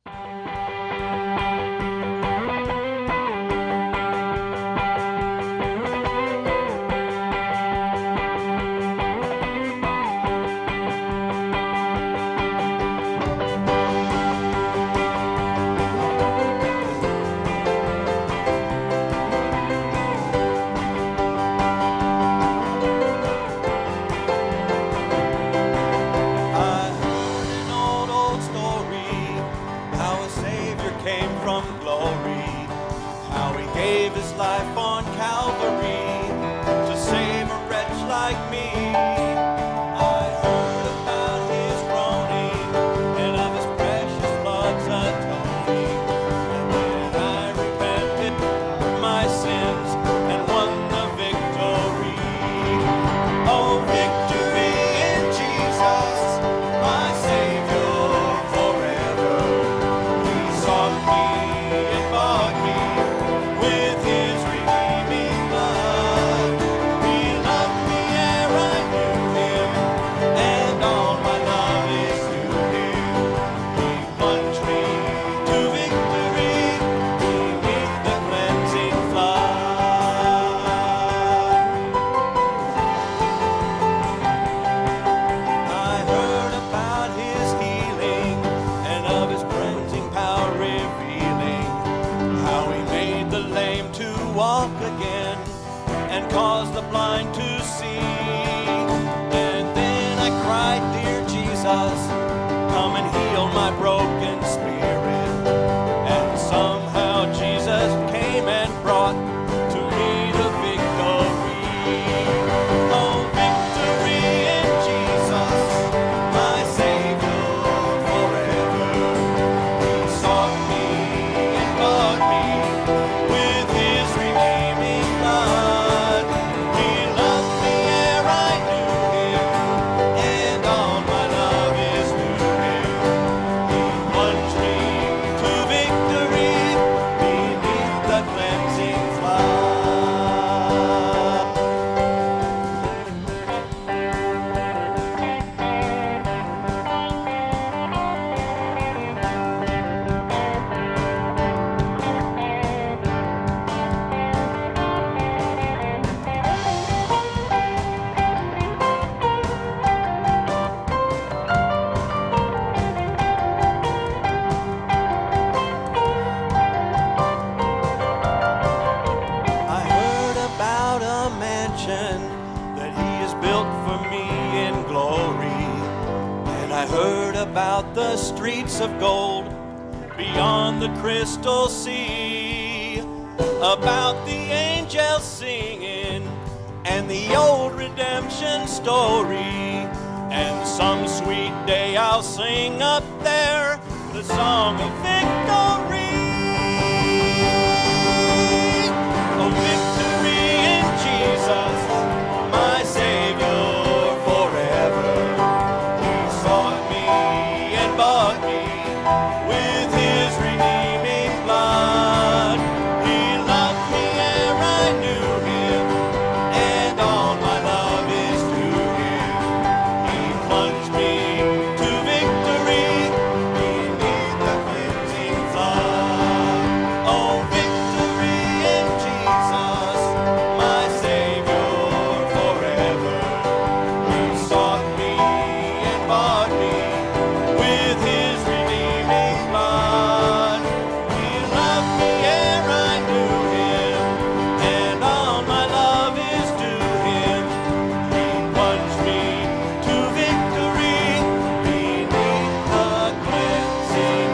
Life on Calvary to save a wretch like me. I heard about his groaning and of his precious blood's atoning. And then I repented of my sins and won the victory. Oh, victory in Jesus, my Savior forever. He sought me and bought me with his redeeming blood. He loved me ere I knew him, and all my love is to him. He plunged me to victory beneath the cleansing flood. I heard about his healing and of his cleansing power revealing how he made the lame to walk again and caused the blind to see. And then I cried, dear Jesus, come and heal my broken spirit. And somehow Jesus came and brought to me the victory. Oh, victory in Jesus, my Savior forever. He sought me and bought me with his redeeming blood. He loved me ere I knew him, and all my love is to him. He plunged me to victory beneath the cleansing flood. I heard about a mansion that he has built for me in glory. And I heard about the streets of gold beyond the crystal sea, about the angels singing and the old redemption story. And some sweet day I'll sing up there the song of victory. Oh, victory in Jesus, my Savior forever. He sought me and bought me with his redeeming blood. He loved me ere I knew him, and all my love is to him. He plunged me to victory beneath the cleansing flood. Oh, victory in Jesus, my Savior forever. He sought me and bought me with his redeeming blood. He loved me ere I knew him, and all my love is to him. He plunged me to victory beneath the cleansing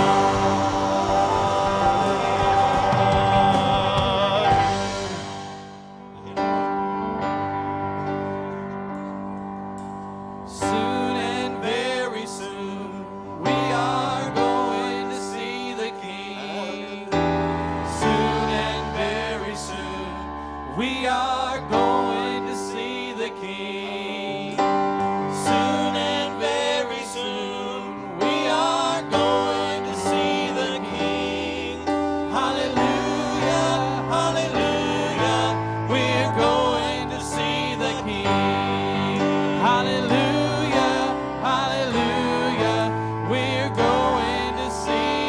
flood. Soon and very soon we are going to see the King. Soon and very soon we are going to see the King. Soon and very soon we are going to see the King. Hallelujah, hallelujah, we're going to see the King. Hallelujah, hallelujah, we're going to see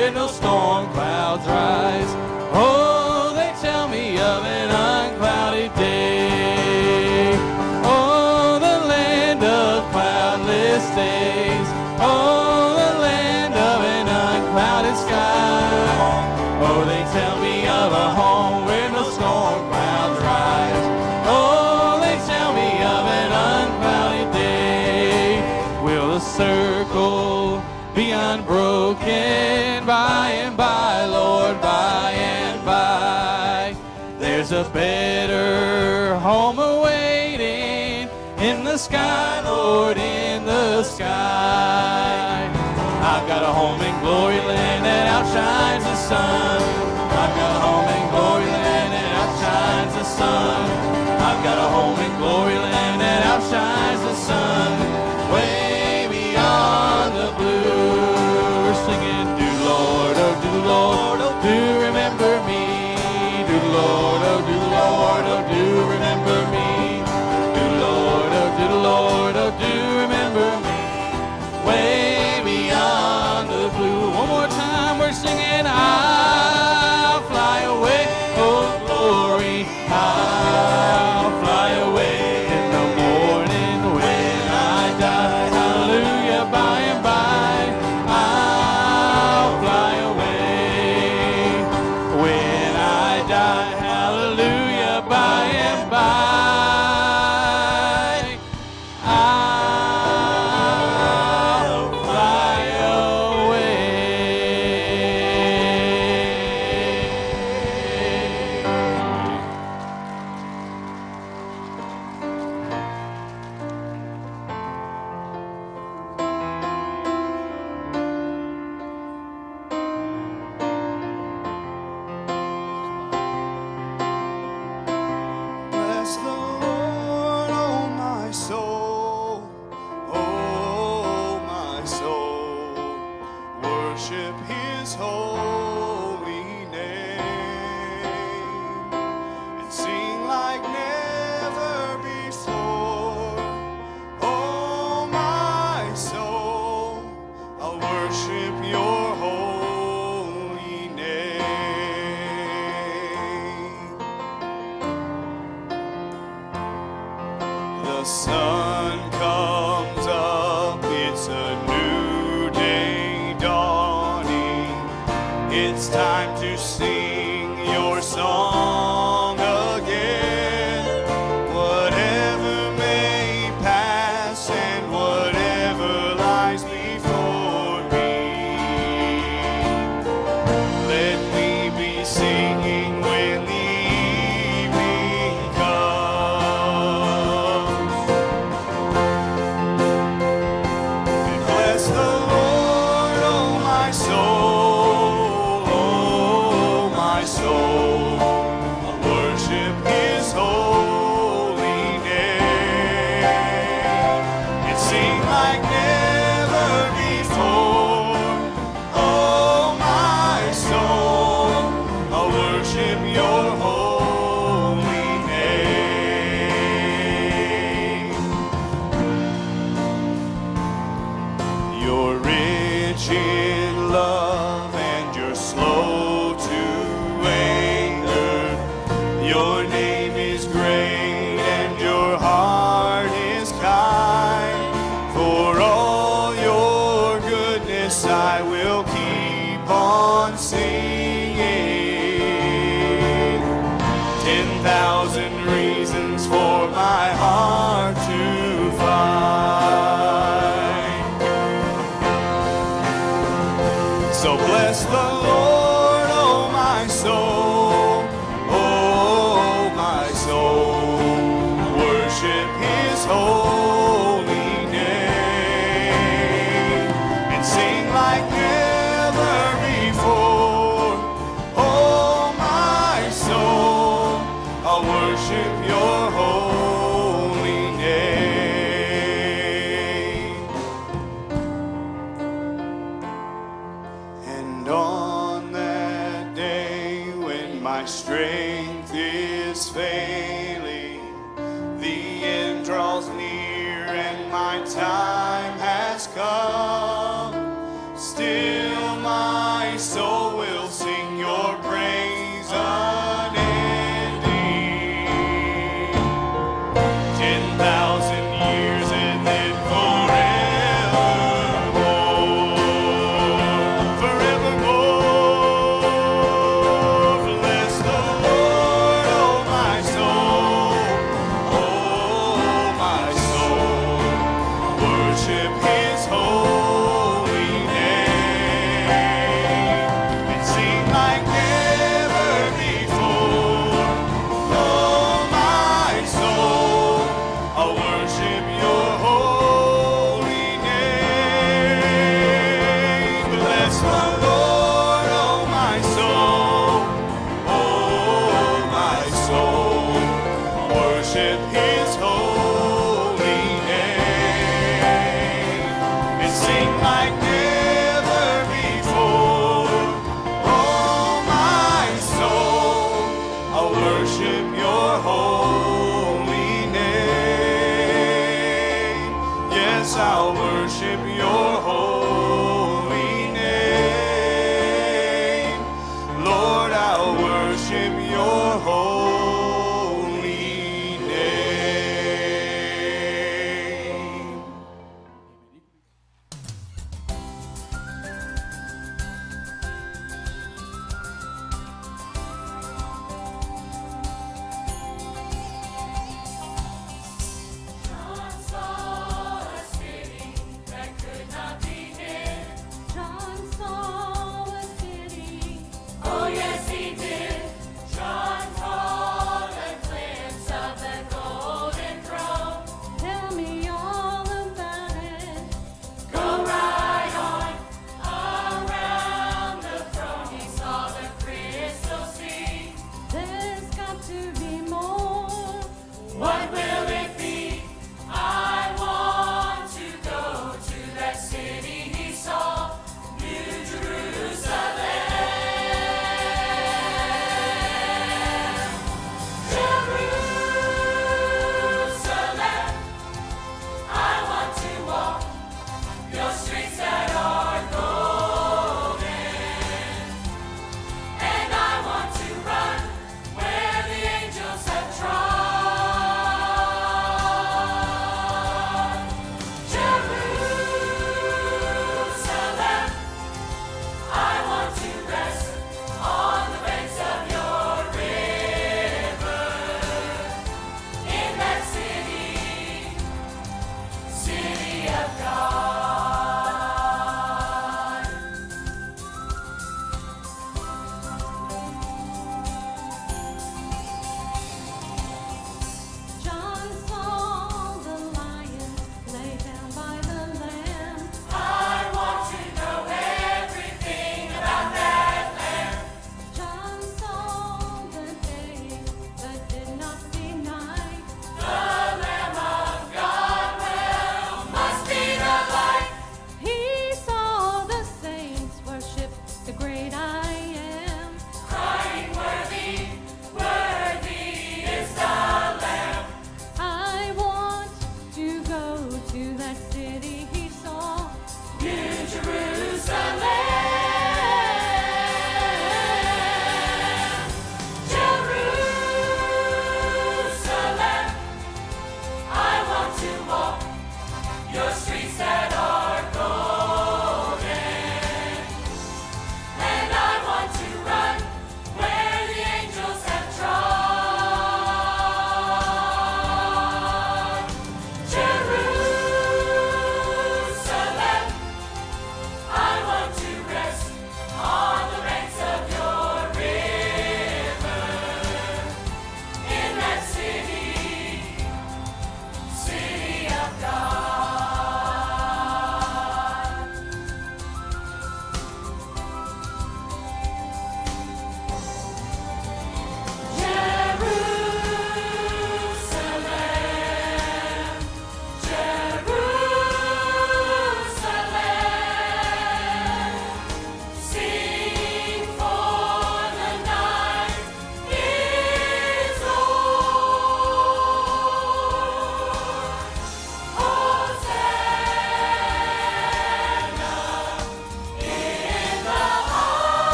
when those storm clouds rise. Oh, they tell me of an unclouded day. Oh, the land of cloudless days. Oh, the land of an unclouded sky. Oh, they tell me of a home when the storm clouds rise. Oh, they tell me of an unclouded day. Will the circle be unbroken by and by, Lord, by and by? There's a better home awaiting in the sky, Lord, in the sky. I've got a home in glory land that outshines the sun. I've got a home in glory land that outshines the sun. I've got a home in glory land that outshines the sun. Way beyond the blue. We're singing, do Lord, oh, do remember me. Do Lord, oh, do remember me. Do Lord, oh, do remember me. Way beyond the blue. One more time, we're singing, I'll fly away, oh glory, I'll fly away in the morning when I die. Hallelujah, by and by, I'll fly away when I die. Hallelujah, by and by. Bless the Lord, oh my soul, oh my soul. Worship His holy name and sing like never before. Oh my soul, I'll worship Your holy name. The sun comes up, it's a new day dawning. It's time to sing Your song again. Whatever may pass and whatever lies before me, let me be singing when the evening comes. Bless the Lord, oh my soul, oh my soul. I'll worship His holy name and sing like never before. Oh my soul, I'll worship Your holy name. You're rich in love and You're slow to anger. Your name is great and Your heart is kind. For all Your goodness I will keep on singing. 10,000 reasons for my heart to find. So bless the Lord, oh my soul, oh my soul. Worship His holy name and sing like never before. Oh my soul, I'll worship Your holy name. And on that day when my strength is failing, the end draws near and my time has come, still my soul like never before. Oh, my soul, I'll worship your holy name. Bless the Lord, oh my soul. Oh, my soul, worship his holy name. And sing like never before. Oh, my soul, I'll worship your holy name. Yes, I'll worship your holy name. Lord, I'll worship your holy name. John saw a city that could not be hid. John saw a city. Oh, yes, he did. John saw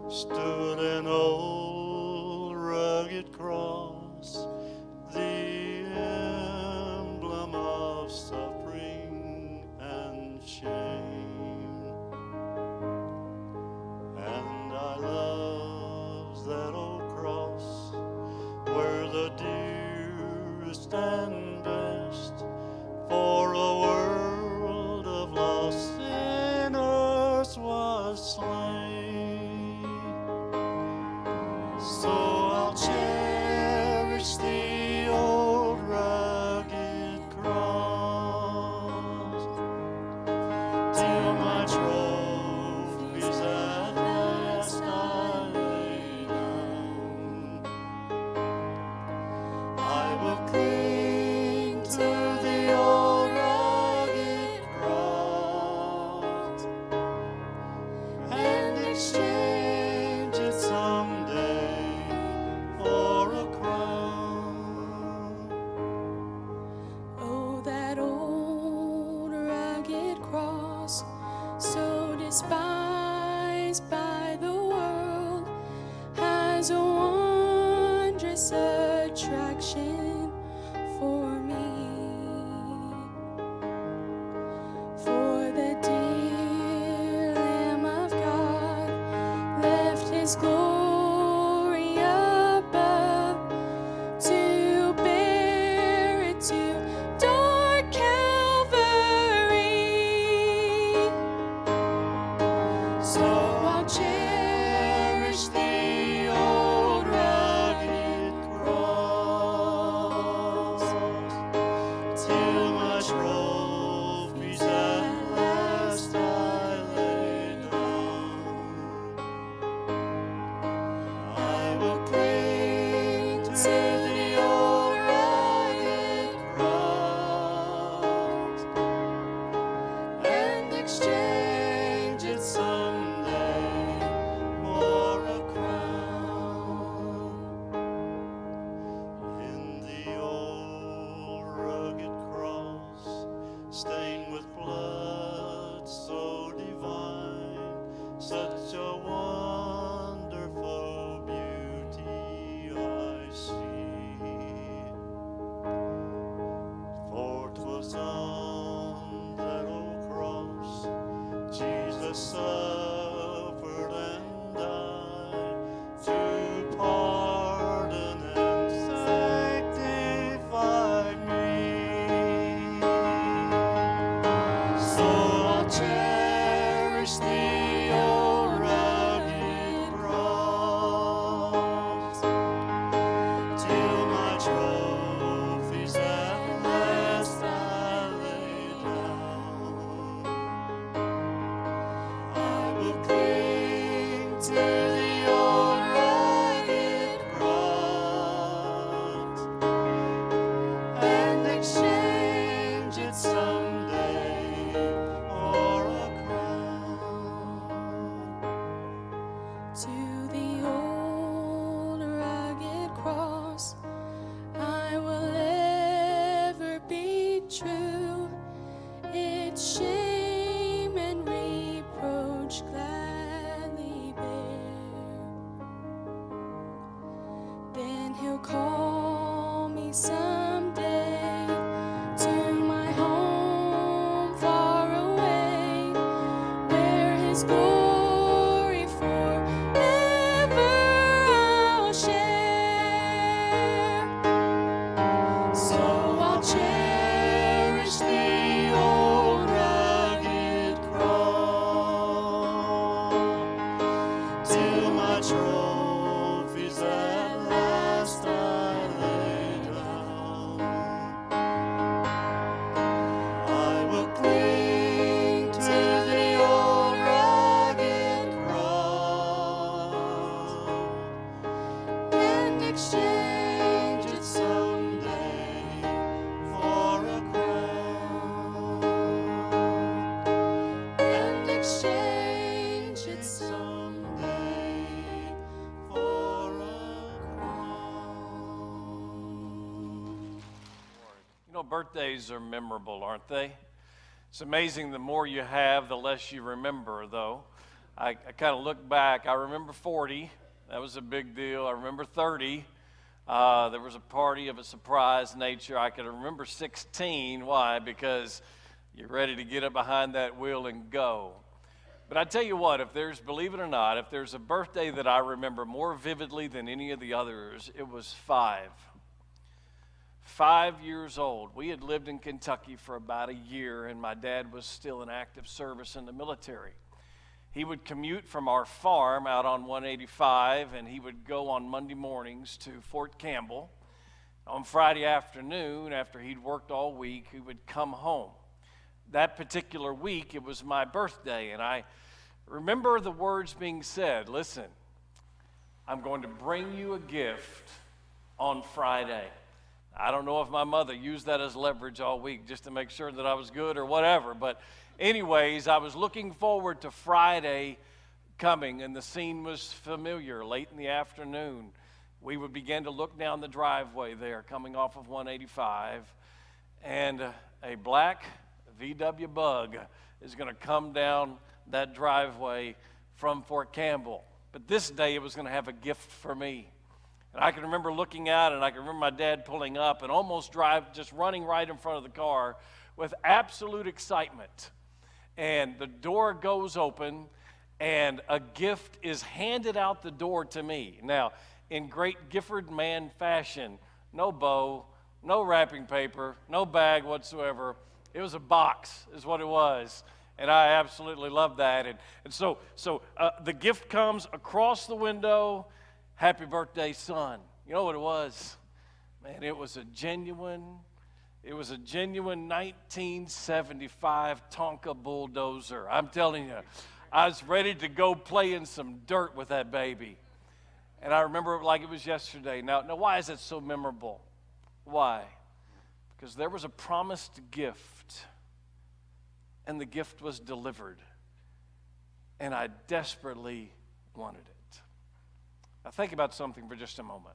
stood an old rugged cross, the emblem of suffering and shame. And I love that old cross where the dearest and best for a world of lost sinners was slain. So I'll cherish the old rugged cross till my trophies at last I lay down. I will cling to the old rugged cross and exchange it someday for a crown. Oh, that old rugged cross, so despised by the world, has a wondrous attraction for me. For the dear Lamb of God left his glory above to bear it to dark Calvary. So I'll cherish the old rugged cross till my trophies at last I lay down. I will cling to the old rugged cross and exchange it someday for a crown. In the old rugged cross, stained with blood so divine, such a wonderful beauty I see. For 'twas on that old cross Jesus suffered and died to pardon and sanctify me. So I'll cherish the old rugged cross till my trophies at last I lay down. I will cling to the old rugged cross and exchange it someday for a crown. To the old rugged cross I will ever be true, its shame and reproach gladly bear. Then he'll call me someday to my home far away, where his glory forever I'll share. So I'll cherish the old rugged cross Till my trophies at last I lay down. I will cling to the old rugged cross and exchange it someday for a crown. And exchange it someday for a crown. You know, birthdays are memorable, aren't they? It's amazing the more you have, the less you remember, though. I kind of look back. I remember 40. That was a big deal. I remember 30. There was a party of a surprise nature. I can remember 16. Why? Because you're ready to get up behind that wheel and go. But I tell you what, believe it or not, if there's a birthday that I remember more vividly than any of the others, it was 5. 5 years old. We had lived in Kentucky for about a year, and my dad was still in active service in the military. He would commute from our farm out on 185, and he would go on Monday mornings to Fort Campbell. On Friday afternoon, after he'd worked all week, he would come home. That particular week, it was my birthday, and I remember the words being said, listen, I'm going to bring you a gift on Friday. I don't know if my mother used that as leverage all week just to make sure that I was good or whatever, but anyways, I was looking forward to Friday coming, and the scene was familiar. Late in the afternoon, we would begin to look down the driveway there coming off of 185, and a black VW Bug is going to come down that driveway from Fort Campbell. But this day it was going to have a gift for me. And I can remember looking out, and I can remember my dad pulling up and almost just running right in front of the car with absolute excitement. And the door goes open, and a gift is handed out the door to me. Now, in great Gifford man fashion, no bow, no wrapping paper, no bag whatsoever. It was a box, is what it was, and I absolutely love that. And so the gift comes across the window. Happy birthday, son. You know what it was? Man, it was a genuine 1975 Tonka bulldozer. I'm telling you, I was ready to go play in some dirt with that baby. And I remember it like it was yesterday. Now, why is it so memorable? Why? Because there was a promised gift, and the gift was delivered, and I desperately wanted it. Now think about something for just a moment.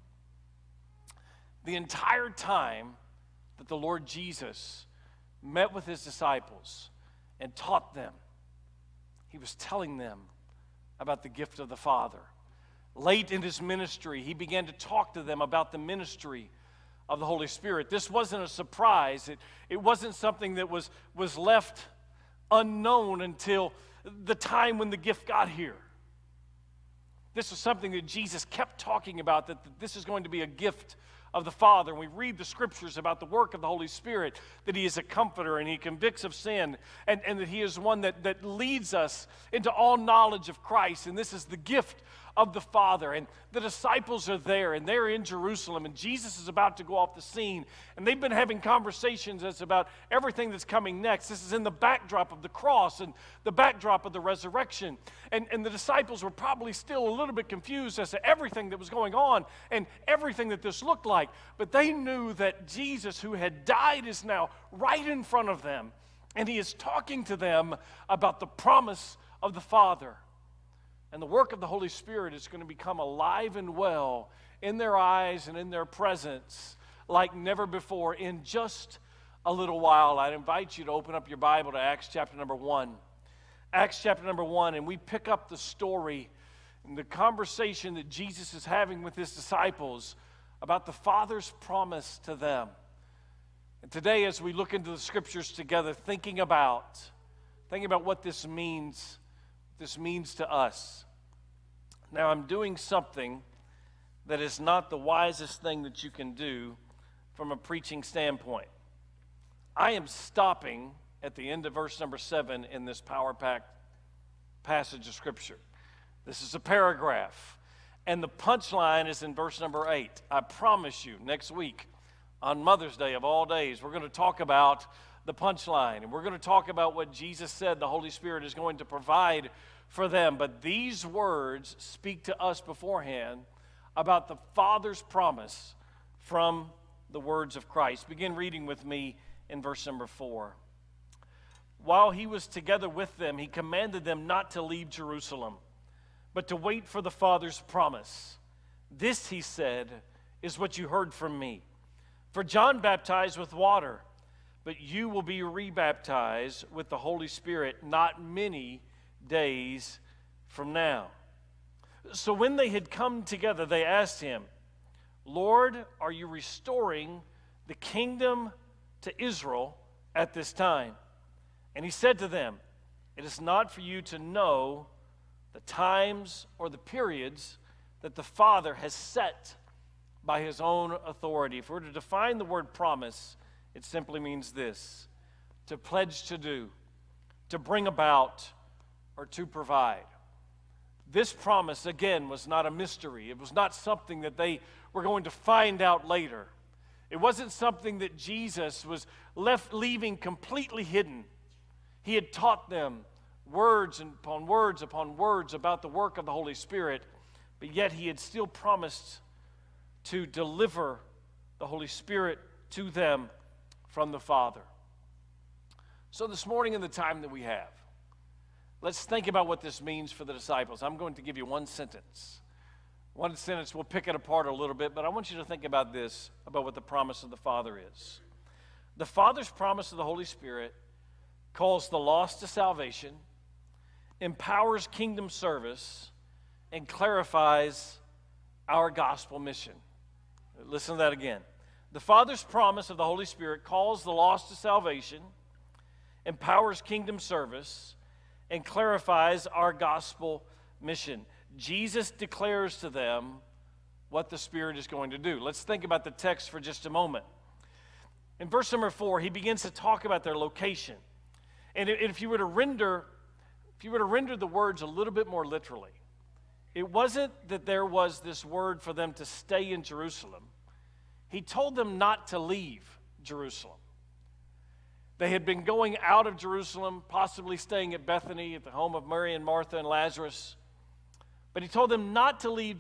The entire time that the Lord Jesus met with his disciples and taught them, he was telling them about the gift of the Father. Late in his ministry, he began to talk to them about the ministry of the Holy Spirit. This wasn't a surprise. It wasn't something that was left unknown until the time when the gift got here. This was something that Jesus kept talking about, that this is going to be a gift of the Father. And we read the scriptures about the work of the Holy Spirit, that he is a comforter and he convicts of sin, and that he is one that leads us into all knowledge of Christ. And this is the gift of the Father. And the disciples are there, and they're in Jerusalem, and Jesus is about to go off the scene, and they've been having conversations as about everything that's coming next. This is in the backdrop of the cross and the backdrop of the resurrection, and the disciples were probably still a little bit confused as to everything that was going on and everything that this looked like, but they knew that Jesus, who had died, is now right in front of them, and he is talking to them about the promise of the Father. And the work of the Holy Spirit is going to become alive and well in their eyes and in their presence like never before in just a little while. I'd invite you to open up your Bible to Acts chapter number 1. Acts chapter number 1, and we pick up the story and the conversation that Jesus is having with his disciples about the Father's promise to them. And today, as we look into the scriptures together, thinking about what this means to us. Now, I'm doing something that is not the wisest thing that you can do from a preaching standpoint. I am stopping at the end of verse number 7 in this power-packed passage of Scripture. This is a paragraph, and the punchline is in verse number 8. I promise you, next week, on Mother's Day of all days, we're going to talk about the punchline, and we're going to talk about what Jesus said the Holy Spirit is going to provide for them. But these words speak to us beforehand about the Father's promise from the words of Christ. Begin reading with me in verse number 4. While he was together with them, he commanded them not to leave Jerusalem, but to wait for the Father's promise. This, he said, is what you heard from me. For John baptized with water, but you will be rebaptized with the Holy Spirit not many days from now." So when they had come together, they asked him, "Lord, are you restoring the kingdom to Israel at this time?" And he said to them, "It is not for you to know the times or the periods that the Father has set by his own authority." If we're to define the word promise, it simply means this: to pledge to do, to bring about, or to provide. This promise, again, was not a mystery. It was not something that they were going to find out later. It wasn't something that Jesus was leaving completely hidden. He had taught them words upon words upon words about the work of the Holy Spirit, but yet he had still promised to deliver the Holy Spirit to them from the Father. So this morning, in the time that we have, let's think about what this means for the disciples. I'm going to give you one sentence. One sentence, we'll pick it apart a little bit, but I want you to think about this, about what the promise of the Father is. The Father's promise of the Holy Spirit calls the lost to salvation, empowers kingdom service, and clarifies our gospel mission. Listen to that again. The Father's promise of the Holy Spirit calls the lost to salvation, empowers kingdom service, and clarifies our gospel mission. Jesus declares to them what the Spirit is going to do. Let's think about the text for just a moment. In verse number 4, he begins to talk about their location. And if you were to render the words a little bit more literally, it wasn't that there was this word for them to stay in Jerusalem. He told them not to leave Jerusalem. They had been going out of Jerusalem, possibly staying at Bethany at the home of Mary and Martha and Lazarus. But he told them not to leave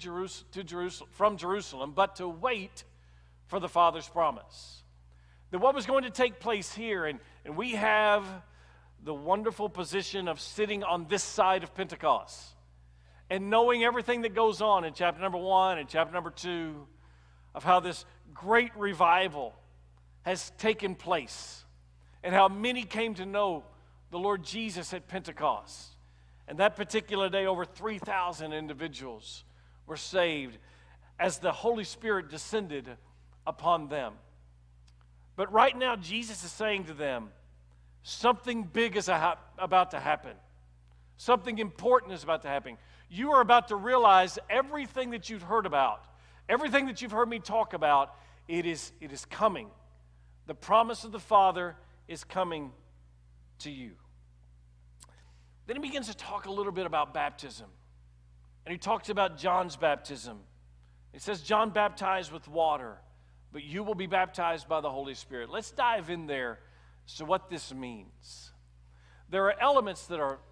from Jerusalem, but to wait for the Father's promise. That what was going to take place here, and we have the wonderful position of sitting on this side of Pentecost and knowing everything that goes on in chapter number 1 and chapter number 2 of how this great revival has taken place and how many came to know the Lord Jesus at Pentecost. And that particular day, over 3,000 individuals were saved as the Holy Spirit descended upon them. But right now, Jesus is saying to them, something big is about to happen. Something important is about to happen. You are about to realize everything that you've heard about, everything that you've heard me talk about, it is coming. The promise of the Father is coming to you. Then he begins to talk a little bit about baptism. And he talks about John's baptism. It says, John baptized with water, but you will be baptized by the Holy Spirit. Let's dive in there as to what this means. There are elements that are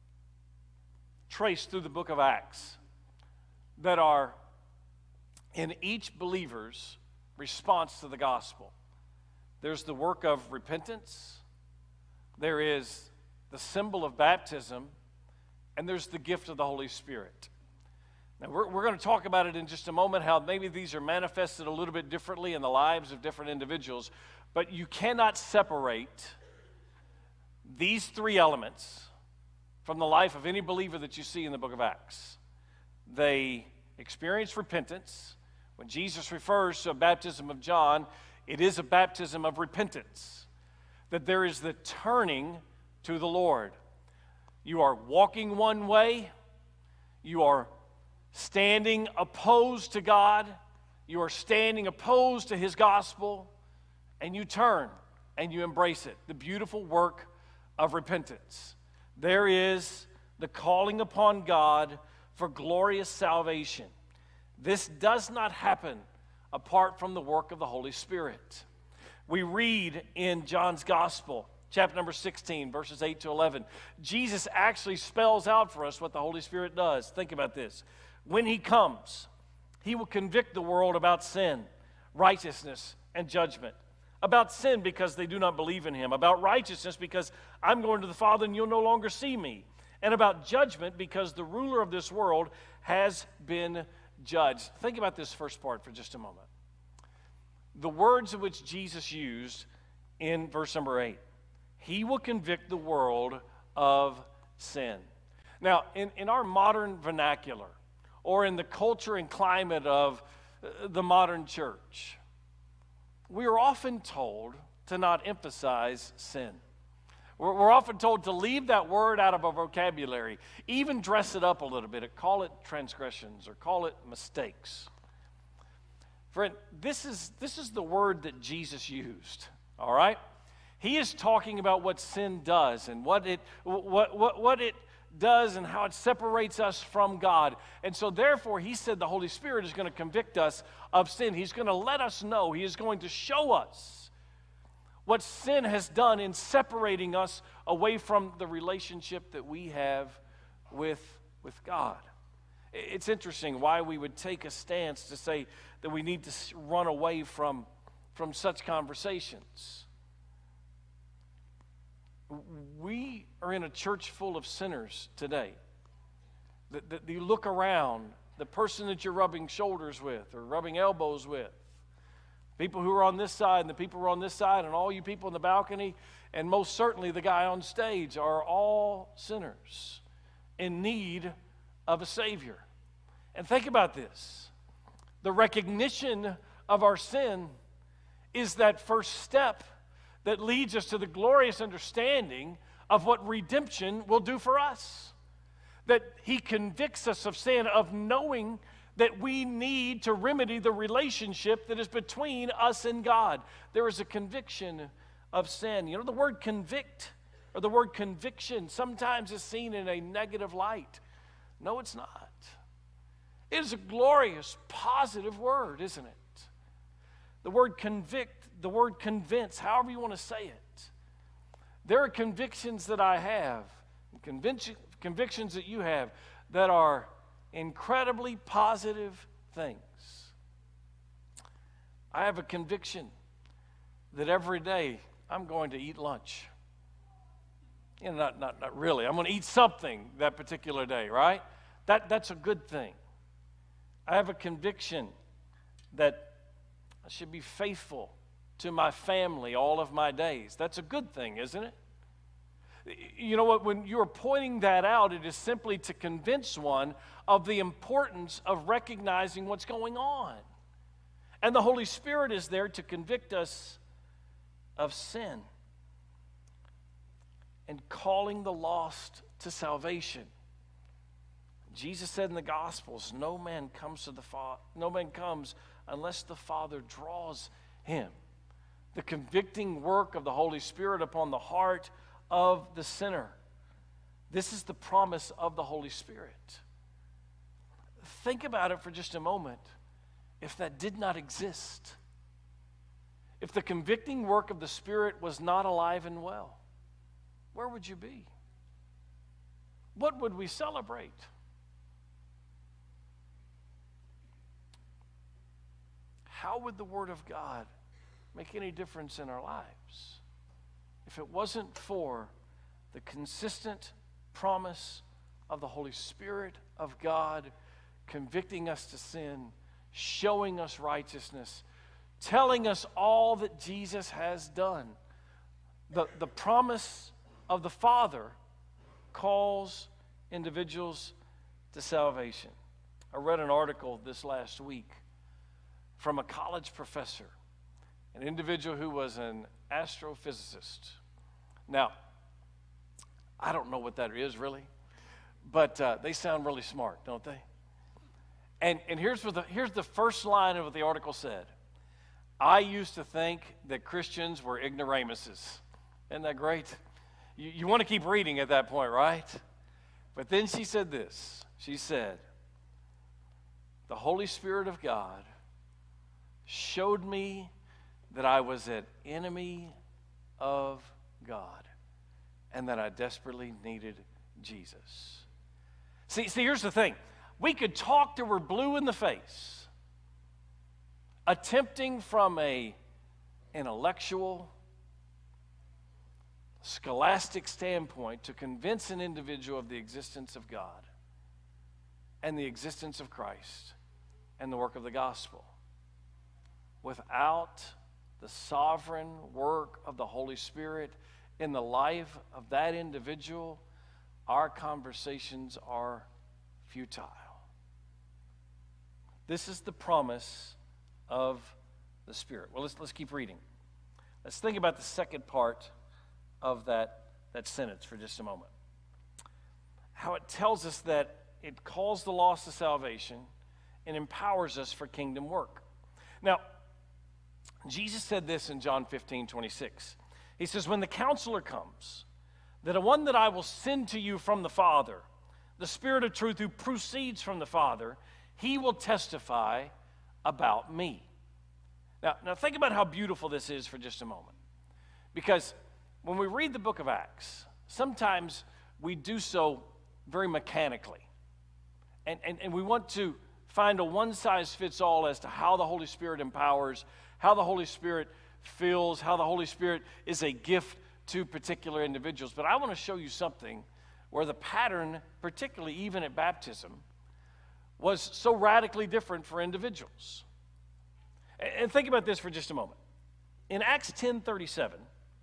traced through the book of Acts that are in each believer's response to the gospel. There's the work of repentance. There is the symbol of baptism, and there's the gift of the Holy Spirit. Now, we're going to talk about it in just a moment, how maybe these are manifested a little bit differently in the lives of different individuals, but you cannot separate these three elements from the life of any believer that you see in the book of Acts. They experience repentance. When Jesus refers to a baptism of John, it is a baptism of repentance, that there is the turning to the Lord. You are walking one way. You are standing opposed to God. You are standing opposed to His gospel. And you turn and you embrace it. The beautiful work of repentance. There is the calling upon God for glorious salvation. This does not happen apart from the work of the Holy Spirit. We read in John's gospel, chapter number 16, verses 8 to 11. Jesus actually spells out for us what the Holy Spirit does. Think about this. When He comes, He will convict the world about sin, righteousness, and judgment. About sin because they do not believe in Him. About righteousness because I'm going to the Father and you'll no longer see me. And about judgment because the ruler of this world has been judged. Think about this first part for just a moment. The words of which Jesus used in verse number 8. He will convict the world of sin. Now, in our modern vernacular, or in the culture and climate of the modern church, we are often told to not emphasize sin. We're often told to leave that word out of our vocabulary, even dress it up a little bit, call it transgressions or call it mistakes. Friend, this is the word that Jesus used, all right? He is talking about what sin does and what it does and how it separates us from God. And so therefore, he said the Holy Spirit is going to convict us of sin. He's going to let us know. He is going to show us what sin has done in separating us away from the relationship that we have with God. It's interesting why we would take a stance to say that we need to run away from such conversations. We are in a church full of sinners today. That you look around, the person that you're rubbing shoulders with or rubbing elbows with, people who are on this side and the people who are on this side and all you people in the balcony, and most certainly the guy on stage, are all sinners in need of a Savior. And think about this. The recognition of our sin is that first step that leads us to the glorious understanding of what redemption will do for us. That he convicts us of sin, of knowing that we need to remedy the relationship that is between us and God. There is a conviction of sin. You know, the word convict or the word conviction sometimes is seen in a negative light. No, it's not. It is a glorious, positive word, isn't it? The word convict, the word convince, however you want to say it. There are convictions that I have, convictions that you have, that are incredibly positive things. I have a conviction that every day I'm going to eat lunch. You know, not really. I'm going to eat something that particular day, right? That's a good thing. I have a conviction that I should be faithful to my family all of my days. That's a good thing, isn't it? You know what? When you're pointing that out, it is simply to convince one of the importance of recognizing what's going on. And the Holy Spirit is there to convict us of sin and calling the lost to salvation. Jesus said in the Gospels, no man comes unless the Father draws him. The convicting work of the Holy Spirit upon the heart of the sinner. This is the promise of the Holy Spirit. Think about it for just a moment. If that did not exist, if the convicting work of the Spirit was not alive and well, where would you be? What would we celebrate? How would the Word of God make any difference in our lives if it wasn't for the consistent promise of the Holy Spirit of God convicting us to sin, showing us righteousness, telling us all that Jesus has done? The promise of the Father calls individuals to salvation. I read an article this last week from a college professor, an individual who was an astrophysicist. Now, I don't know what that is really, but they sound really smart, don't they? And here's the first line of what the article said. I used to think that Christians were ignoramuses. Isn't that great? You want to keep reading at that point, right? But then she said this. She said, the Holy Spirit of God showed me that I was an enemy of God and that I desperately needed Jesus. See, here's the thing. We could talk till we're blue in the face, attempting from an intellectual, scholastic standpoint to convince an individual of the existence of God and the existence of Christ and the work of the gospel. Without the sovereign work of the Holy Spirit in the life of that individual, our conversations are futile. This is the promise of the Spirit. Well, let's keep reading. Let's think about the second part of that sentence for just a moment. How it tells us that it calls the lost to salvation and empowers us for kingdom work. Now, Jesus said this in John 15:26. He says, when the counselor comes, the one that I will send to you from the Father, the Spirit of truth who proceeds from the Father, he will testify about me. Now think about how beautiful this is for just a moment. Because when we read the book of Acts, sometimes we do so very mechanically. And we want to find a one-size-fits-all as to how the Holy Spirit empowers, how the Holy Spirit fills, how the Holy Spirit is a gift to particular individuals. But I want to show you something where the pattern, particularly even at baptism, was so radically different for individuals. And think about this for just a moment. In Acts 10:37,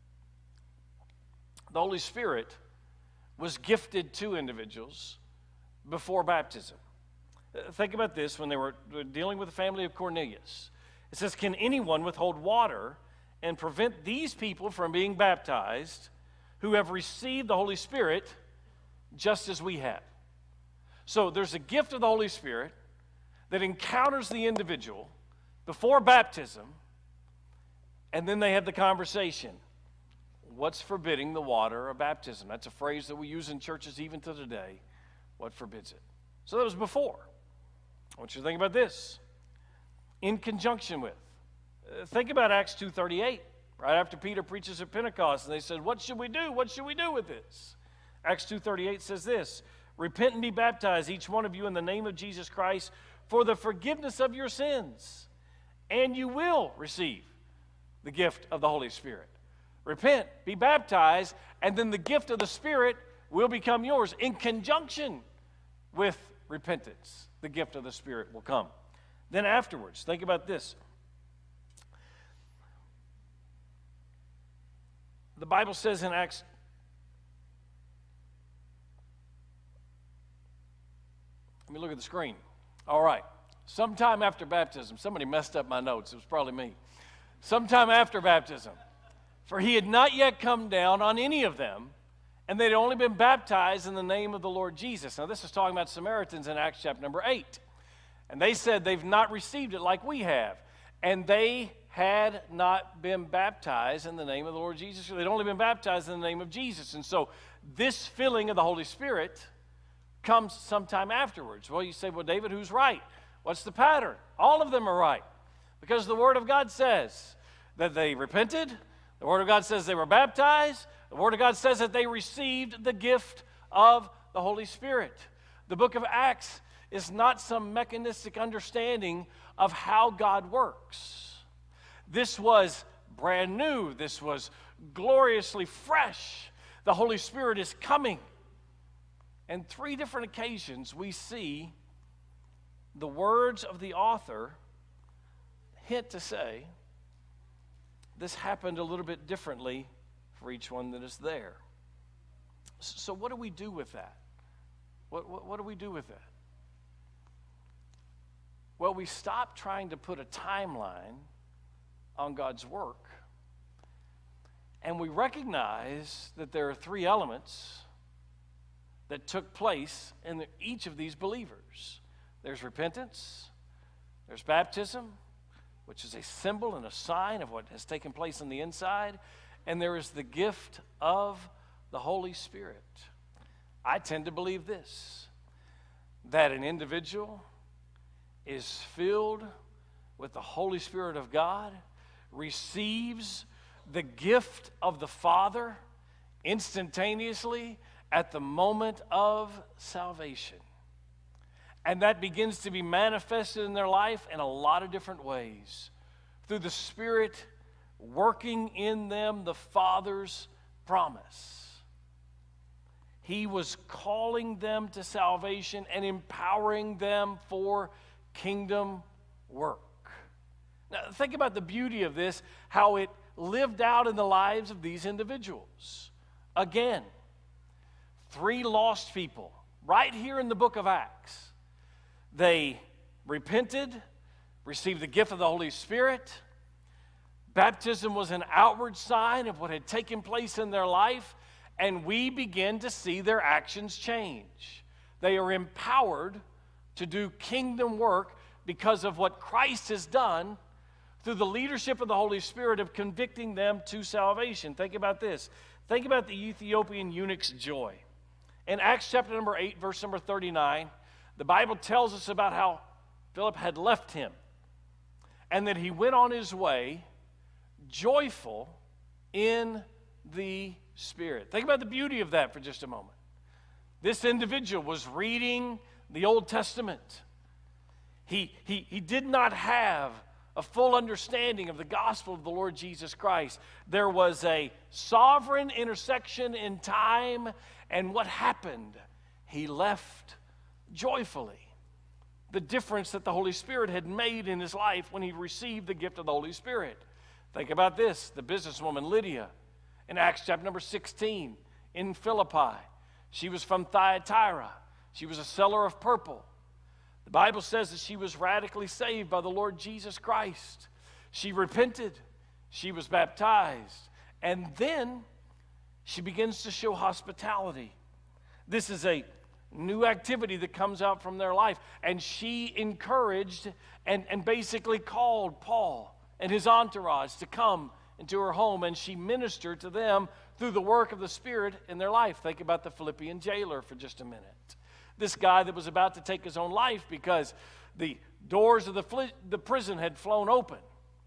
the Holy Spirit was gifted to individuals before baptism. Think about this when they were dealing with the family of Cornelius. It says, can anyone withhold water and prevent these people from being baptized who have received the Holy Spirit just as we have? So there's a gift of the Holy Spirit that encounters the individual before baptism, and then they have the conversation. What's forbidding the water of baptism? That's a phrase that we use in churches even to today. What forbids it? So that was before. I want you to think about this. In conjunction with. Think about Acts 2:38, right after Peter preaches at Pentecost, and they said, what should we do? What should we do with this? Acts 2:38 says this, repent and be baptized, each one of you, in the name of Jesus Christ, for the forgiveness of your sins, and you will receive the gift of the Holy Spirit. Repent, be baptized, and then the gift of the Spirit will become yours. In conjunction with repentance, the gift of the Spirit will come. Then afterwards, think about this. The Bible says in Acts, let me look at the screen. All right. Sometime after baptism, somebody messed up my notes. It was probably me. Sometime after baptism, for he had not yet come down on any of them, and they'd only been baptized in the name of the Lord Jesus. Now, this is talking about Samaritans in Acts chapter number 8. And they said they've not received it like we have. And they had not been baptized in the name of the Lord Jesus. They'd only been baptized in the name of Jesus. And so this filling of the Holy Spirit comes sometime afterwards. Well, you say, well, David, who's right? What's the pattern? All of them are right. Because the Word of God says that they repented. The Word of God says they were baptized. The Word of God says that they received the gift of the Holy Spirit. The book of Acts is not some mechanistic understanding of how God works. This was brand new. This was gloriously fresh. The Holy Spirit is coming. And 3 different occasions we see the words of the author hint to say this happened a little bit differently for each one that is there. So what do we do with that? What do we do with that? Well, we stop trying to put a timeline on God's work, and we recognize that there are 3 elements that took place in each of these believers. There's repentance, there's baptism, which is a symbol and a sign of what has taken place on the inside, and there is the gift of the Holy Spirit. I tend to believe this, that an individual is filled with the Holy Spirit of God, receives the gift of the Father instantaneously at the moment of salvation. And that begins to be manifested in their life in a lot of different ways. Through the Spirit working in them the Father's promise. He was calling them to salvation and empowering them for kingdom work. Now, think about the beauty of this, how it lived out in the lives of these individuals. Again, 3 lost people right here in the book of Acts. They repented, received the gift of the Holy Spirit. Baptism was an outward sign of what had taken place in their life, and we begin to see their actions change. They are empowered to do kingdom work because of what Christ has done through the leadership of the Holy Spirit of convicting them to salvation. Think about this. Think about the Ethiopian eunuch's joy. In Acts chapter number 8, verse number 39, the Bible tells us about how Philip had left him and that he went on his way joyful in the Spirit. Think about the beauty of that for just a moment. This individual was reading the Old Testament. He did not have a full understanding of the gospel of the Lord Jesus Christ. There was a sovereign intersection in time, and what happened? He left joyfully. The difference that the Holy Spirit had made in his life when he received the gift of the Holy Spirit. Think about this, the businesswoman Lydia in Acts chapter number 16 in Philippi. She was from Thyatira. She was a seller of purple. The Bible says that she was radically saved by the Lord Jesus Christ. She repented. She was baptized. And then she begins to show hospitality. This is a new activity that comes out from their life. And she encouraged and basically called Paul and his entourage to come into her home, and she ministered to them through the work of the Spirit in their life. Think about the Philippian jailer for just a minute. This guy that was about to take his own life because the doors of the prison had flown open.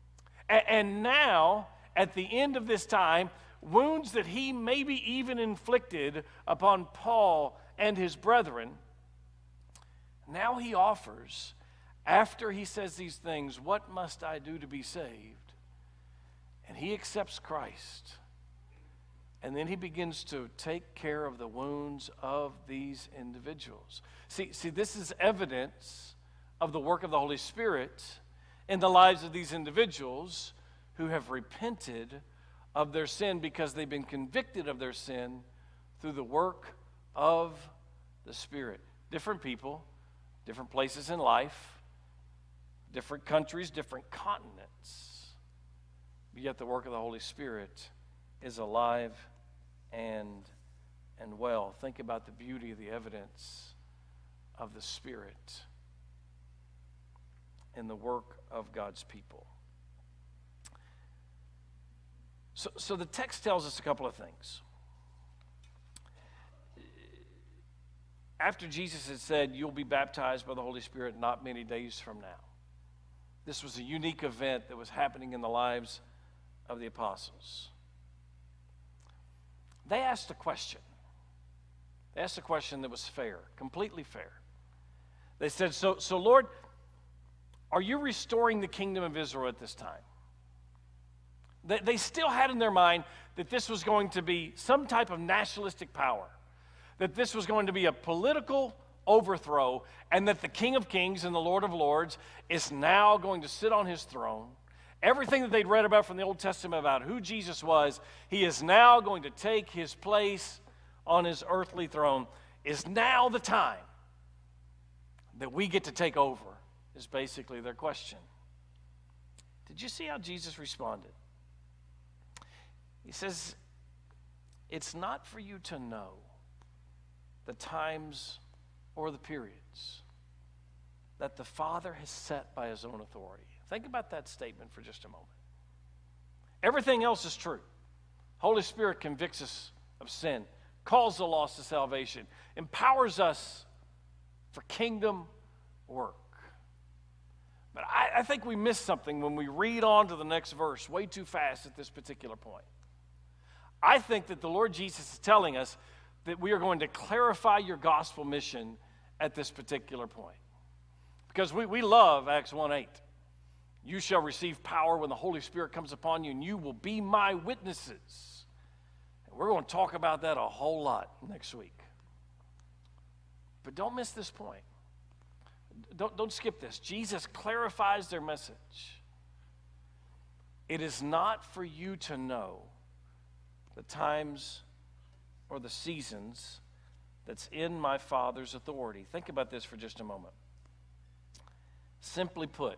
And now, at the end of this time, wounds that he maybe even inflicted upon Paul and his brethren, now he offers, after he says these things, what must I do to be saved? And he accepts Christ. And then he begins to take care of the wounds of these individuals. See, this is evidence of the work of the Holy Spirit in the lives of these individuals who have repented of their sin because they've been convicted of their sin through the work of the Spirit. Different people, different places in life, different countries, different continents. But yet the work of the Holy Spirit is alive and well. Think about the beauty of the evidence of the Spirit in the work of God's people. So the text tells us a couple of things. After Jesus had said, you'll be baptized by the Holy Spirit not many days from now. This was a unique event that was happening in the lives of the apostles. They asked a question. They asked a question that was fair, completely fair. They said, so Lord, are you restoring the kingdom of Israel at this time? They still had in their mind that this was going to be some type of nationalistic power, that this was going to be a political overthrow, and that the King of Kings and the Lord of Lords is now going to sit on his throne. Everything that they'd read about from the Old Testament about who Jesus was, he is now going to take his place on his earthly throne. Is now the time that we get to take over, is basically their question. Did you see how Jesus responded? He says, it's not for you to know the times or the periods that the Father has set by his own authority. Think about that statement for just a moment. Everything else is true. Holy Spirit convicts us of sin, calls the lost to salvation, empowers us for kingdom work. But I think we miss something when we read on to the next verse way too fast at this particular point. I think that the Lord Jesus is telling us that we are going to clarify your gospel mission at this particular point. Because we love Acts 1:8. You shall receive power when the Holy Spirit comes upon you, and you will be my witnesses. And we're going to talk about that a whole lot next week. But don't miss this point. Don't skip this. Jesus clarifies their message. It is not for you to know the times or the seasons that's in my Father's authority. Think about this for just a moment. Simply put,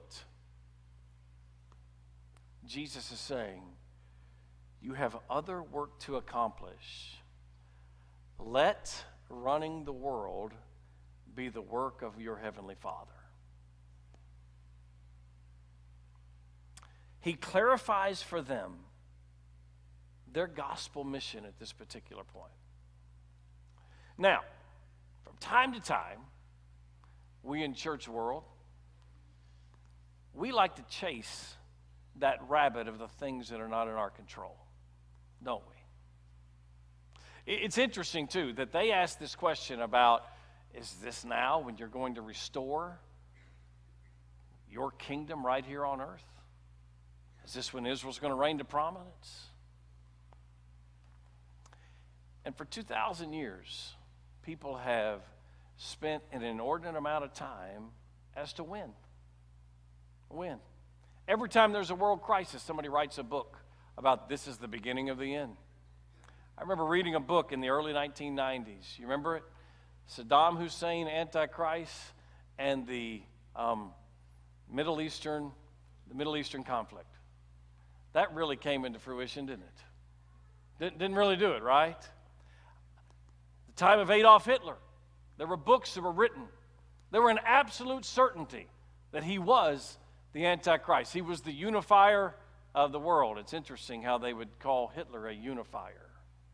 Jesus is saying, you have other work to accomplish. Let running the world be the work of your Heavenly Father. He clarifies for them their gospel mission at this particular point. Now, from time to time, we in church world, we like to chase that rabbit of the things that are not in our control, don't we? It's interesting, too, that they ask this question about, is this now when you're going to restore your kingdom right here on earth? Is this when Israel's going to reign to prominence? And for 2,000 years, people have spent an inordinate amount of time as to when. When. Every time there's a world crisis, somebody writes a book about this is the beginning of the end. I remember reading a book in the early 1990s. You remember it? Saddam Hussein, Antichrist, and the Middle Eastern conflict. That really came into fruition, didn't it? Didn't really do it, right? The time of Adolf Hitler, there were books that were written. There were an absolute certainty that he was the Antichrist. He was the unifier of the world. It's interesting how they would call Hitler a unifier.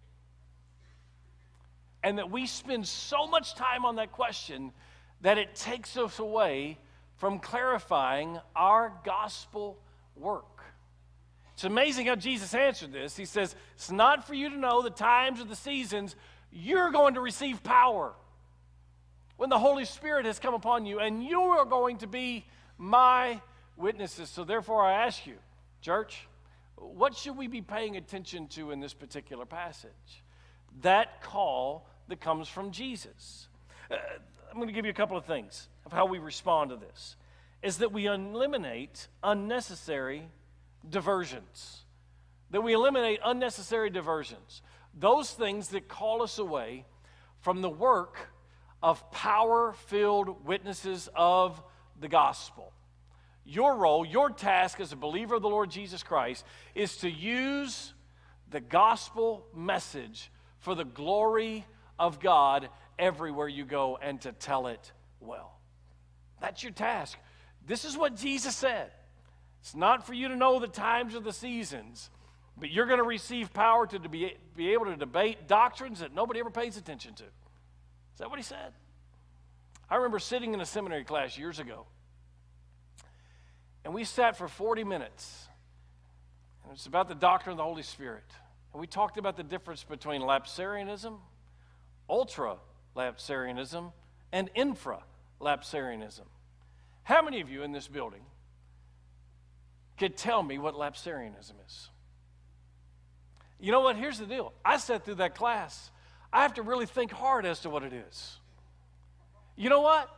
And that we spend so much time on that question that it takes us away from clarifying our gospel work. It's amazing how Jesus answered this. He says, it's not for you to know the times or the seasons. You're going to receive power when the Holy Spirit has come upon you, and you are going to be my witnesses. So therefore I ask you, church, what should we be paying attention to in this particular passage? That call that comes from Jesus. I'm going to give you a couple of things of how we respond to this. Is that we eliminate unnecessary diversions. That we eliminate unnecessary diversions. Those things that call us away from the work of power-filled witnesses of the gospel. Your role, your task as a believer of the Lord Jesus Christ is to use the gospel message for the glory of God everywhere you go and to tell it well. That's your task. This is what Jesus said. It's not for you to know the times or the seasons, but you're going to receive power to be able to debate doctrines that nobody ever pays attention to. Is that what he said? I remember sitting in a seminary class years ago, and we sat for 40 minutes, and it's about the doctrine of the Holy Spirit. And we talked about the difference between lapsarianism, ultra-lapsarianism, and infra-lapsarianism. How many of you in this building could tell me what lapsarianism is? You know what? Here's the deal. I sat through that class. I have to really think hard as to what it is. You know what?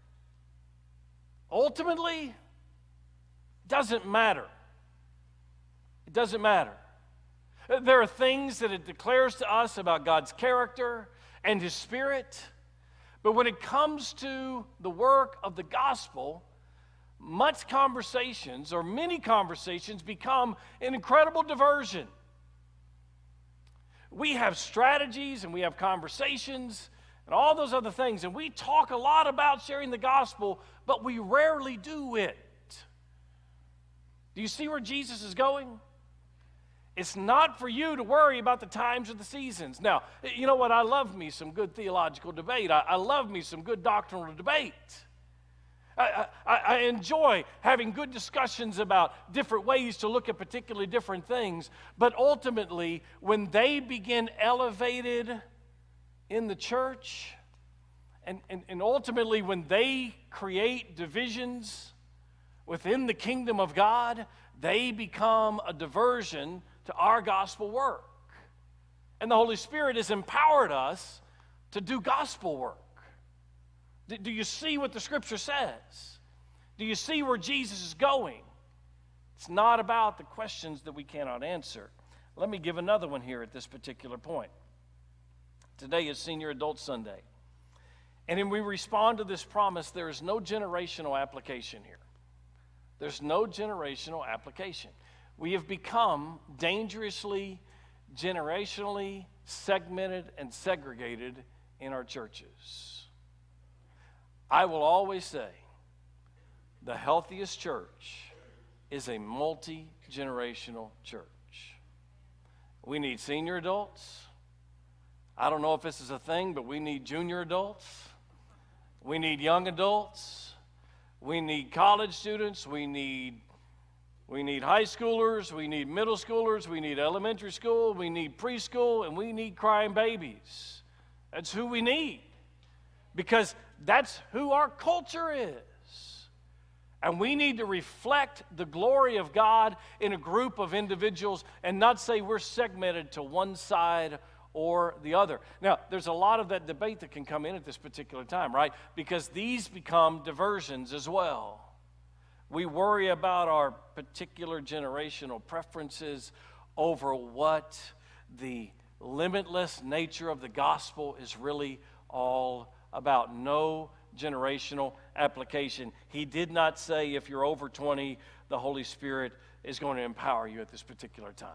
Ultimately, it doesn't matter. It doesn't matter. There are things that it declares to us about God's character and His Spirit, but when it comes to the work of the gospel, many conversations become an incredible diversion. We have strategies and we have conversations and all those other things, and we talk a lot about sharing the gospel, but we rarely do it. Do you see where Jesus is going? It's not for you to worry about the times or the seasons. Now, you know what? I love me some good theological debate. I love me some good doctrinal debate. I enjoy having good discussions about different ways to look at particularly different things. But ultimately, when they begin elevated in the church, and ultimately when they create divisions within the kingdom of God, they become a diversion to our gospel work. And the Holy Spirit has empowered us to do gospel work. Do you see what the Scripture says? Do you see where Jesus is going? It's not about the questions that we cannot answer. Let me give another one here at this particular point. Today is Senior Adult Sunday. And when we respond to this promise, there is no generational application here. There's no generational application. We have become dangerously, generationally segmented and segregated in our churches. I will always say the healthiest church is a multi-generational church. We need senior adults. I don't know if this is a thing, but we need junior adults. We need young adults. We need college students. We need high schoolers. We need middle schoolers. We need elementary school. We need preschool. And we need crying babies. That's who we need. Because that's who our culture is. And we need to reflect the glory of God in a group of individuals and not say we're segmented to one side or the other. Now, there's a lot of that debate that can come in at this particular time, right? Because these become diversions as well. We worry about our particular generational preferences over what the limitless nature of the gospel is really all about. No generational application. He did not say if you're over 20, the Holy Spirit is going to empower you at this particular time.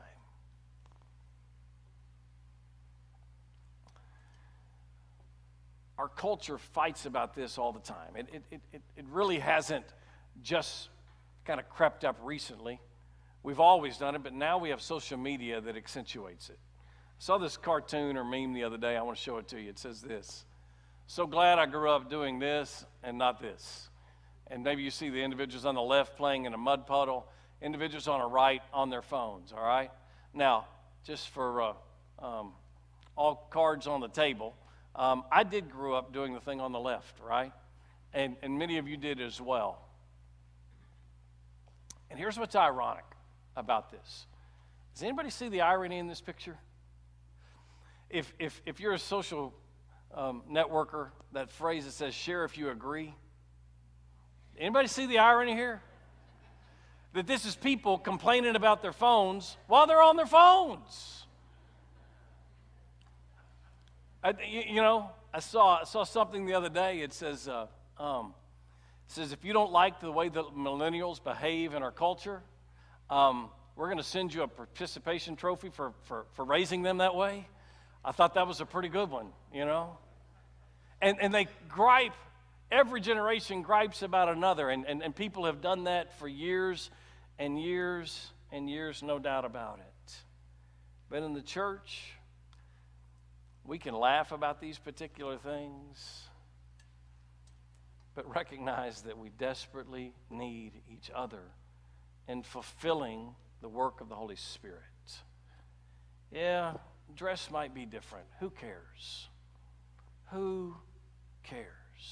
Our culture fights about this all the time. It really hasn't just kind of crept up recently. We've always done it, but now we have social media that accentuates it. I saw this cartoon or meme the other day. I want to show it to you. It says this: "So glad I grew up doing this and not this." And maybe you see the individuals on the left playing in a mud puddle, individuals on the right on their phones, all right? Now, just for all cards on the table, I did grow up doing the thing on the left, right? And many of you did as well. And here's what's ironic about this. Does anybody see the irony in this picture? If you're a social networker, that phrase that says share if you agree. Anybody see the irony here? That this is people complaining about their phones while they're on their phones. I saw something the other day. It says if you don't like the way that millennials behave in our culture, we're going to send you a participation trophy for raising them that way. I thought that was a pretty good one, And they gripe, every generation gripes about another, and people have done that for years and years and years, no doubt about it. But in the church, we can laugh about these particular things, but recognize that we desperately need each other in fulfilling the work of the Holy Spirit. Yeah, dress might be different. Who cares? Who cares?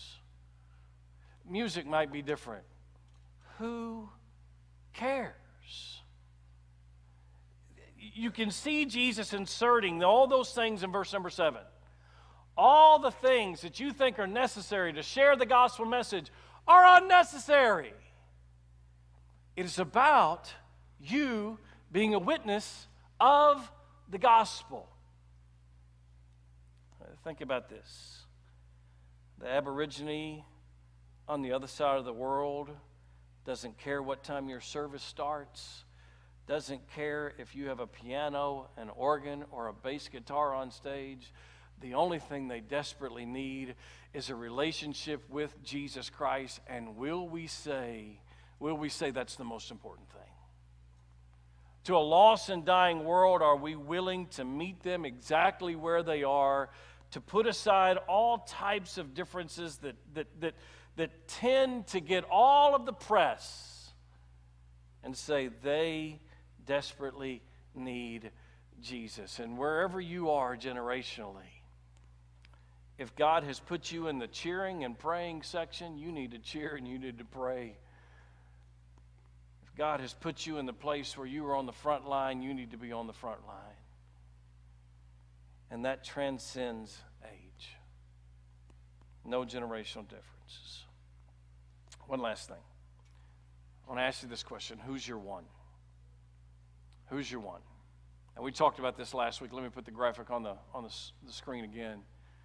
Music might be different. Who cares? You can see Jesus inserting all those things in verse number 7. All the things that you think are necessary to share the gospel message are unnecessary. It is about you being a witness of the gospel. Think about this. The Aborigine on the other side of the world doesn't care what time your service starts, doesn't care if you have a piano, an organ, or a bass guitar on stage. The only thing they desperately need is a relationship with Jesus Christ. And will we say that's the most important thing? To a lost and dying world, are we willing to meet them exactly where they are, to put aside all types of differences that tend to get all of the press, and say they desperately need Jesus? And wherever you are generationally, if God has put you in the cheering and praying section, you need to cheer and you need to pray. If God has put you in the place where you are on the front line, you need to be on the front line. And that transcends age. No generational differences. One last thing. I want to ask you this question. Who's your one? Who's your one? And we talked about this last week. Let me put the graphic on the screen again.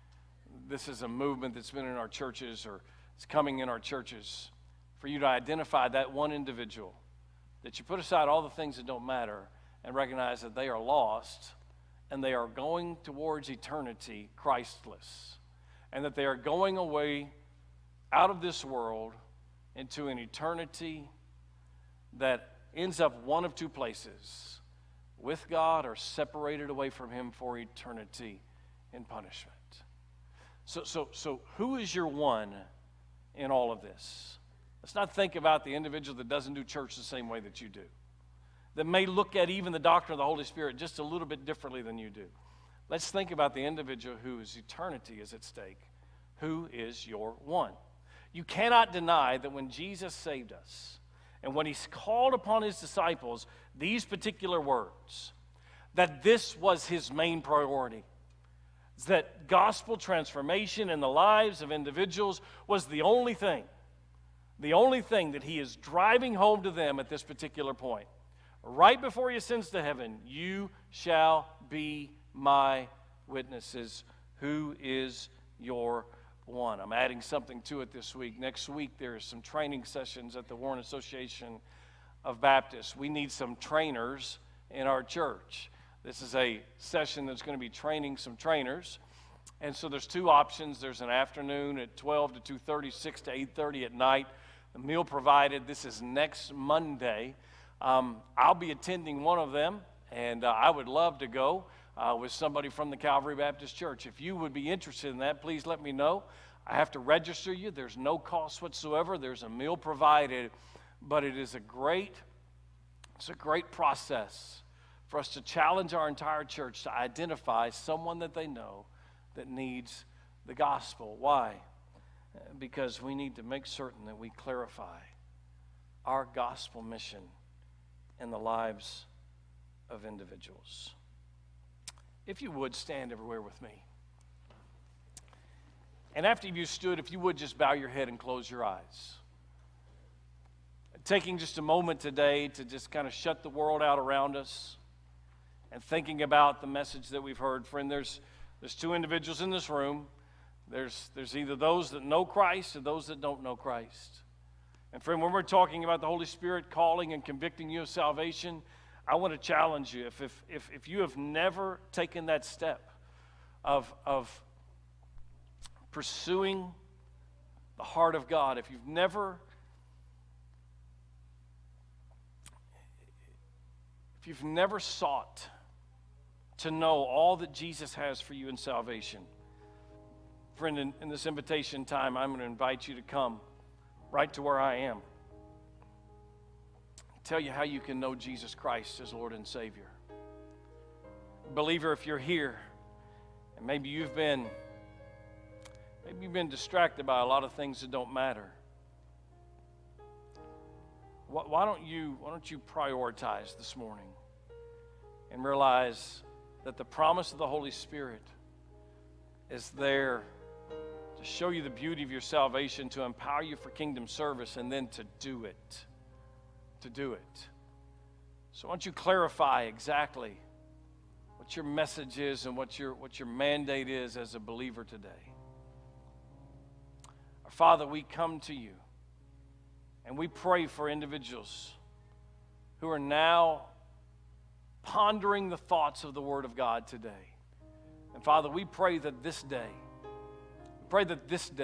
this is a movement that's been in our churches or it's coming in our churches, for you to identify that one individual, that you put aside all the things that don't matter and recognize that they are lost and they are going towards eternity Christless, and that they are going away out of this world into an eternity that ends up one of two places, with God or separated away from Him for eternity in punishment. So who is your one in all of this? Let's not think about the individual that doesn't do church the same way that you do, that may look at even the doctrine of the Holy Spirit just a little bit differently than you do. Let's think about the individual whose eternity is at stake. Who is your one? You cannot deny that when Jesus saved us and when He called upon His disciples these particular words, that this was His main priority. That gospel transformation in the lives of individuals was the only thing that He is driving home to them at this particular point. Right before He ascends to heaven, you shall be my witnesses. Who is your one? I'm adding something to it this week. Next week, there are some training sessions at the Warren Association of Baptists. We need some trainers in our church. This is a session that's going to be training some trainers. And so there's two options. There's an afternoon at 12 to 2:30, 6 to 8:30 at night. The meal provided. This is next Monday. I'll be attending one of them, and I would love to go with somebody from the Calvary Baptist Church. If you would be interested in that, please let me know. I have to register you. There's no cost whatsoever. There's a meal provided, but it's a great process for us to challenge our entire church to identify someone that they know that needs the gospel. Why? Because we need to make certain that we clarify our gospel mission in the lives of individuals. If you would, stand everywhere with me. And after you stood, if you would just bow your head and close your eyes. Taking just a moment today to just kind of shut the world out around us and thinking about the message that we've heard. Friend, there's two individuals in this room. There's either those that know Christ or those that don't know Christ. And friend, when we're talking about the Holy Spirit calling and convicting you of salvation, I want to challenge you. If you have never taken that step of pursuing the heart of God, if you've never sought to know all that Jesus has for you in salvation, friend, in this invitation time, I'm going to invite you to come right to where I am. Tell you how you can know Jesus Christ as Lord and Savior. Believer, if you're here and maybe you've been distracted by a lot of things that don't matter, why don't you prioritize this morning and realize that the promise of the Holy Spirit is there to show you the beauty of your salvation, to empower you for kingdom service, and then to do it. So why don't you clarify exactly what your message is and what your mandate is as a believer today. Our Father, we come to you and we pray for individuals who are now pondering the thoughts of the Word of God today. And Father, we pray that this day, that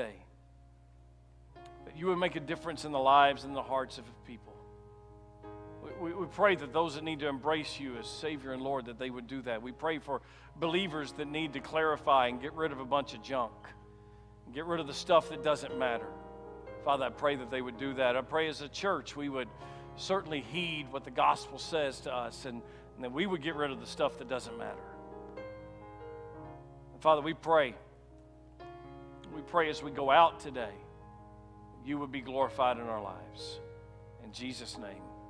you would make a difference in the lives and the hearts of people. We pray that those that need to embrace you as Savior and Lord, that they would do that. We pray for believers that need to clarify and get rid of a bunch of junk, and get rid of the stuff that doesn't matter. Father, I pray that they would do that. I pray as a church we would certainly heed what the gospel says to us, and that we would get rid of the stuff that doesn't matter. And Father, we pray as we go out today, you would be glorified in our lives. In Jesus' name.